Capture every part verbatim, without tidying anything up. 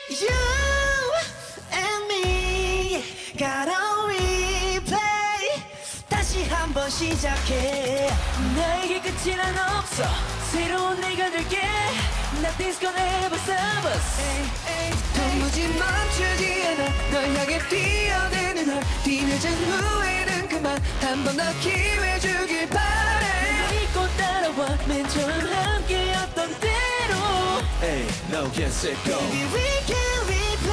You and me gotta replay. 다시 한번 시작해. 나에게 끝이란 없어. 새로운 내가 될게. Nothing's gonna ever stop us. 도무지 멈추지 않아. 널 향해 뛰어드는 널. 뒤늦은 후회는 그만. 한 번 더 기회 주길 바래. 믿고 따라와. 맨 처음 함께였던 대로. Hey, now get set, go. Baby, we can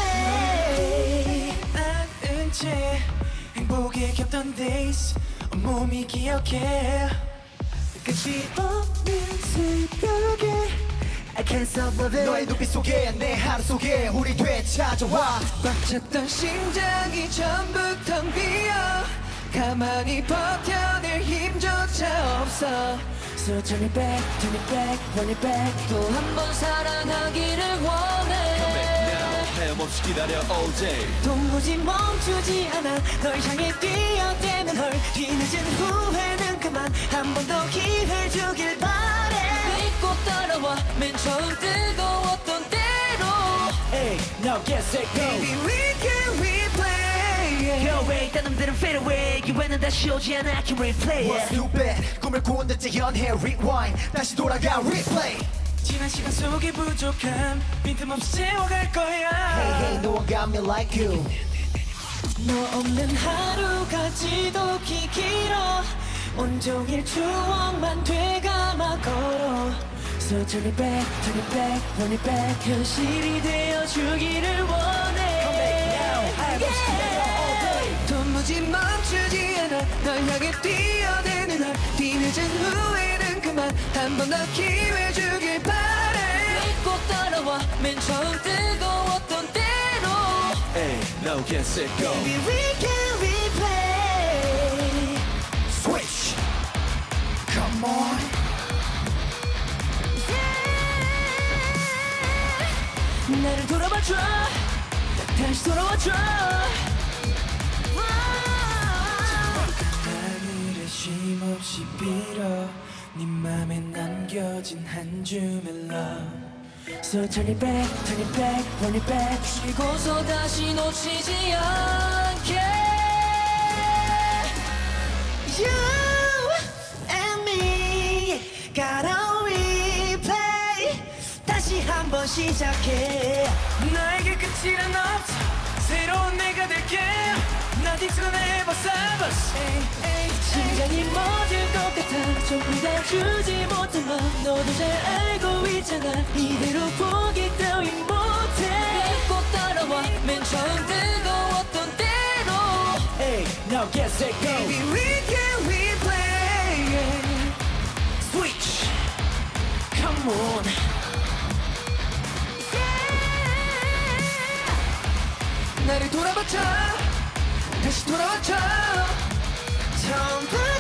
replay. 아는 채 행복에 겹던 days 온몸이 기억해. 끝이 없는 새벽에 I can't stop loving. 너의 눈빛 속에 내 하루 속에 우리 되찾아와. 꽉 찼던 심장이 전부 텅 비어. 가만히 버텨낼 힘조차 없어. So turn it back, turn it back, run it back. 또 한 번 사랑하기를 원해. Come back now, 헤엄없이 기다려 all day. 도무지 멈추지 않아. 널 향해 뛰어대는 널. 뒤늦은 후회는 그만. 한 번 더 기회 주길 바래. 믿고 따라와. 맨 처음 뜨거웠던 대로. Hey, now get set, go. Baby, we can replay. Go away, 딴 놈들은 fade away. 기회는 다시 오지 않아. I can replay What's it. stupid? 꿈을 꾸은 듯이 연해 rewind. 다시 돌아가 replay. 지난 시간 속의 부족함 빈틈없이 채워갈 거야. Hey hey, no one got me like you. 너 없는 하루가 지독히 길어. 온종일 추억만 되감아 걸어. So turn it back, turn it back, run it back. 현실이 되어주기를 원해. Come back now, 헤엄없이 기다려 all day. 도무지 멈추지 않아. 널 향해 뛰어대는 널. 뒤늦은 후회는 그만. 한 번 더 기회 주길 바래. 믿고 따라와. 맨 처음 뜨거웠던 대로. Hey, now get set, go. Baby, we can replay. Switch. Come on. 나를 돌아봐줘. 다시 돌아와줘. 하늘에 쉼없이 빌어. 네 맘에 남겨진 한 줌의 love. So turn it back, turn it back, run it back. 쉬고서 다시 놓치지 않게. You and me gotta replay. 다시 한번 시작해. 나에게 끝이란 없어. 새로운 내가 될게. Nothing's gonna ever stop us. 심장이 멎을 것 같아. 조금 더 주지 못한 맘 너도 잘 알고 있잖아. 이대로 포기 따윈 못해. 믿고 따라와. 맨 처음 뜨거웠던 대로. Hey, now get set, go. Baby, we can replay. Switch. Come on. 나를 돌아봐줘. 다시 돌아와줘. 전부